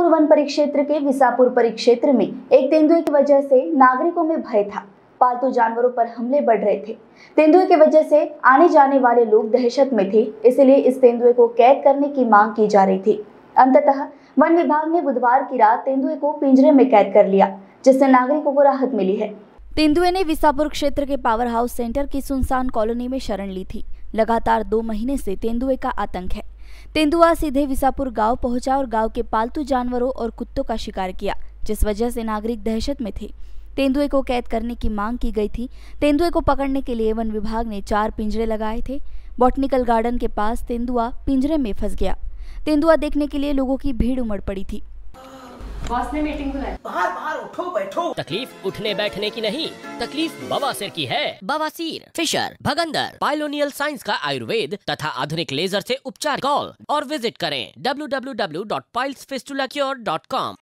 Jaipur one परिक्षेत्र के विसापुर परिक्षेत्र में एक तेंदुए की वजह से नागरिकों में भय था। पालतू जानवरों पर हमले बढ़ रहे थे। तेंदुए की वजह से आने जाने वाले लोग दहशत में थे, इसलिए इस तेंदुए को कैद करने की मांग की जा रही थी। अंततः वन विभाग ने बुधवार की रात तेंदुए को पिंजरे में कैद कर लिया, जिससे नागरिकों को राहत मिली है। तेंदुए ने विसापुर क्षेत्र के पावर हाउस सेंटर की सुनसान कॉलोनी में शरण ली थी। लगातार 2 महीने से तेंदुए का आतंक है। तेंदुआ सीधे विसापुर गांव पहुंचा और गांव के पालतू जानवरों और कुत्तों का शिकार किया, जिस वजह से नागरिक दहशत में थे। तेंदुए को कैद करने की मांग की गई थी। तेंदुए को पकड़ने के लिए वन विभाग ने 4 पिंजरे लगाए थे। बॉटनिकल गार्डन के पास तेंदुआ पिंजरे में फंस गया। तेंदुआ देखने के लिए लोगों की भीड़ उमड़ पड़ी थी। बॉस ने मीटिंग बुलाई। बाहर उठो बैठो। तकलीफ उठने बैठने की नहीं, तकलीफ बवासीर की है। बवासीर, फिशर, भगंदर, पाइलोनियल साइंस का आयुर्वेद तथा आधुनिक लेजर से उपचार। कॉल और विजिट करें www.pilesfistulacure.com।